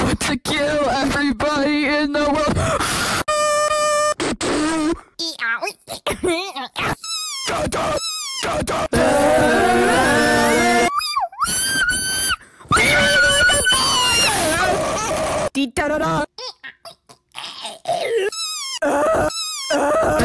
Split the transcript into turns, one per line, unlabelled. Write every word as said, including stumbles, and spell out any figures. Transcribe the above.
want to kill everybody in the world. Da, da, da, da. Dee, da, da, da.